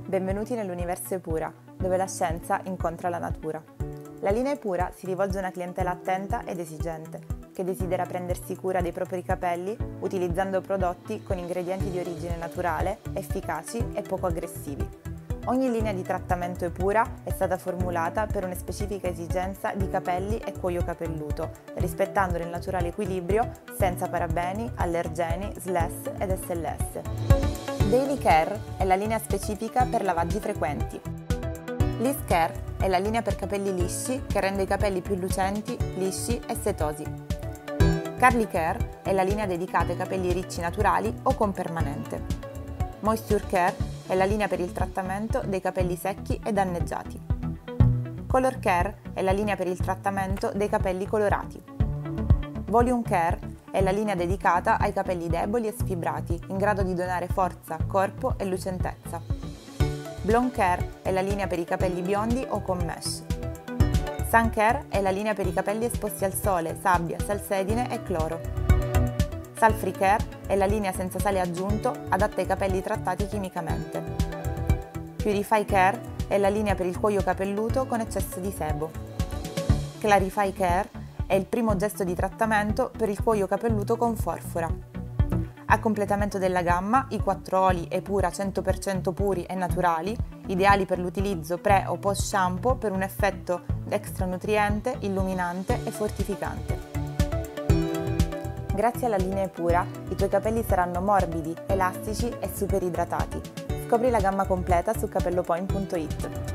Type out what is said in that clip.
Benvenuti nell'universo Epura, dove la scienza incontra la natura. La linea Epura si rivolge a una clientela attenta ed esigente, che desidera prendersi cura dei propri capelli utilizzando prodotti con ingredienti di origine naturale, efficaci e poco aggressivi. Ogni linea di trattamento Epura è stata formulata per una specifica esigenza di capelli e cuoio capelluto, rispettando il naturale equilibrio senza parabeni, allergeni, SLS ed SLS. Daily Care è la linea specifica per lavaggi frequenti. Liss Care è la linea per capelli lisci che rende i capelli più lucenti, lisci e setosi. Curly Care è la linea dedicata ai capelli ricci naturali o con permanente. Moisture Care è la linea per il trattamento dei capelli secchi e danneggiati. Color Care è la linea per il trattamento dei capelli colorati. Volume Care è la linea dedicata ai capelli deboli e sfibrati, in grado di donare forza, corpo e lucentezza. Blonde Care è la linea per i capelli biondi o con mesh. Sun Care è la linea per i capelli esposti al sole, sabbia, salsedine e cloro. Sulfur Care è la linea senza sale aggiunto, adatta ai capelli trattati chimicamente. Purify Care è la linea per il cuoio capelluto con eccesso di sebo. Clarify Care è il primo gesto di trattamento per il cuoio capelluto con forfora. A completamento della gamma, i 4 oli Epura 100% puri e naturali, ideali per l'utilizzo pre o post shampoo per un effetto extra nutriente, illuminante e fortificante. Grazie alla linea Epura, i tuoi capelli saranno morbidi, elastici e super idratati. Scopri la gamma completa su capellopoint.it.